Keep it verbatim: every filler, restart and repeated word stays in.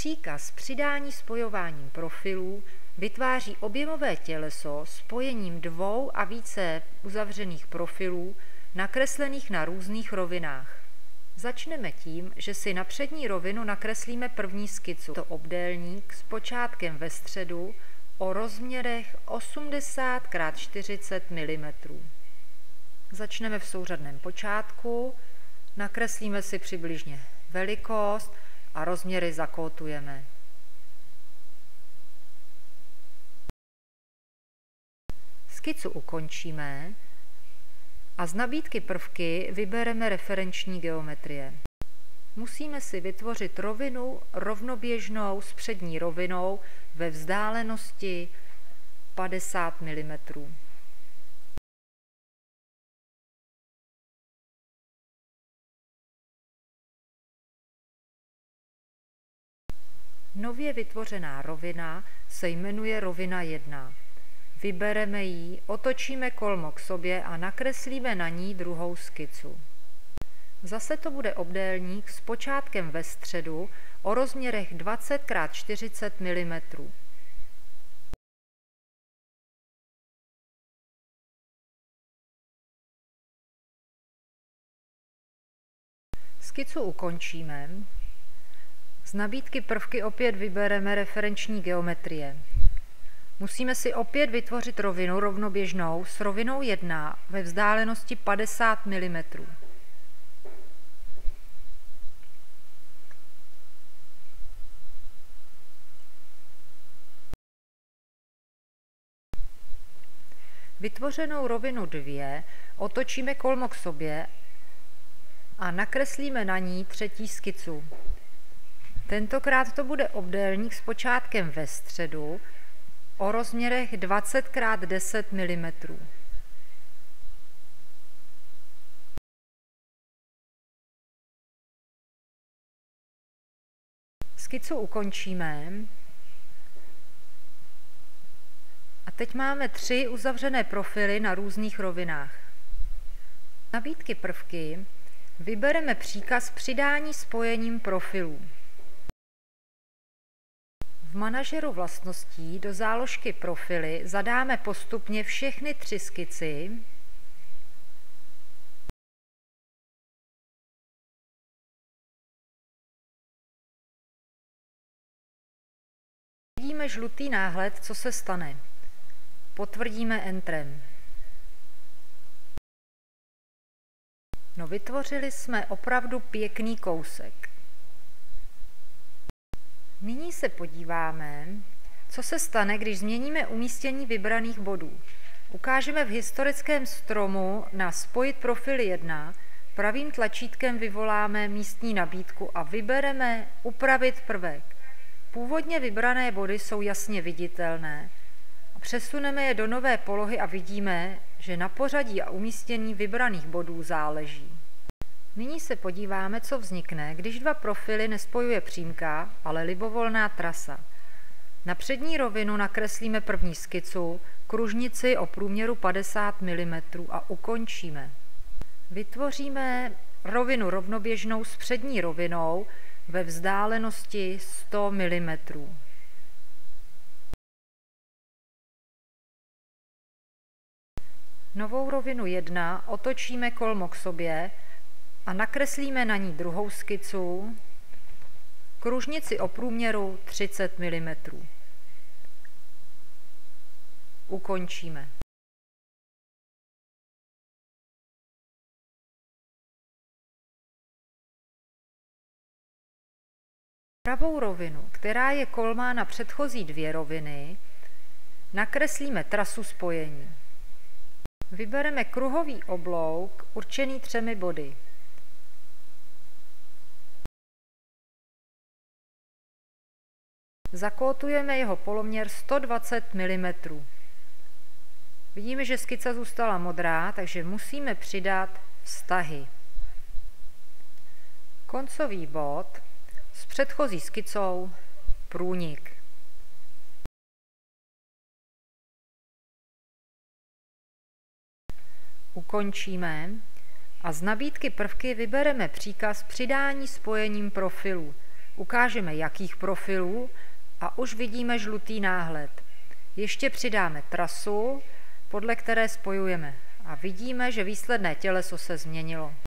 Příkaz přidání spojováním profilů vytváří objemové těleso spojením dvou a více uzavřených profilů nakreslených na různých rovinách. Začneme tím, že si na přední rovinu nakreslíme první skicu. To obdélník s počátkem ve středu o rozměrech osmdesát krát čtyřicet milimetrů. Začneme v souřadném počátku, nakreslíme si přibližně velikost a rozměry zakótujeme. Skicu ukončíme a z nabídky prvky vybereme referenční geometrie. Musíme si vytvořit rovinu rovnoběžnou s přední rovinou ve vzdálenosti padesát milimetrů. Nově vytvořená rovina se jmenuje rovina jedna. Vybereme ji, otočíme kolmo k sobě a nakreslíme na ní druhou skicu. Zase to bude obdélník s počátkem ve středu o rozměrech dvacet krát čtyřicet milimetrů. Skicu ukončíme. Z nabídky prvky opět vybereme referenční geometrie. Musíme si opět vytvořit rovinu rovnoběžnou s rovinou jedna ve vzdálenosti padesát milimetrů. Vytvořenou rovinu dva otočíme kolmo k sobě a nakreslíme na ní třetí skicu. Tentokrát to bude obdélník s počátkem ve středu o rozměrech dvacet krát deset milimetrů. Skicu ukončíme a teď máme tři uzavřené profily na různých rovinách. Z nabídky prvky vybereme příkaz přidání spojením profilů. V manažeru vlastností do záložky profily zadáme postupně všechny tři skici vidíme žlutý náhled, co se stane. Potvrdíme Entrem. No, vytvořili jsme opravdu pěkný kousek. Nyní se podíváme, co se stane, když změníme umístění vybraných bodů. Ukážeme v historickém stromu na spojit profily jedna, pravým tlačítkem vyvoláme místní nabídku a vybereme upravit prvek. Původně vybrané body jsou jasně viditelné. Přesuneme je do nové polohy a vidíme, že na pořadí a umístění vybraných bodů záleží. Nyní se podíváme, co vznikne, když dva profily nespojuje přímka, ale libovolná trasa. Na přední rovinu nakreslíme první skicu, kružnici o průměru padesát milimetrů a ukončíme. Vytvoříme rovinu rovnoběžnou s přední rovinou ve vzdálenosti sto milimetrů. Novou rovinu jedna otočíme kolmo k sobě a nakreslíme na ní druhou skicu, kružnici o průměru třicet milimetrů. Ukončíme. Pravou rovinu, která je kolmá na předchozí dvě roviny, nakreslíme trasu spojení. Vybereme kruhový oblouk určený třemi body. Zakótujeme jeho poloměr sto dvacet milimetrů. Vidíme, že skica zůstala modrá, takže musíme přidat vztahy. Koncový bod s předchozí skicou průnik. Ukončíme a z nabídky prvky vybereme příkaz přidání spojením profilů. Ukážeme jakých profilů a už vidíme žlutý náhled. Ještě přidáme trasu, podle které spojujeme a vidíme, že výsledné těleso se změnilo.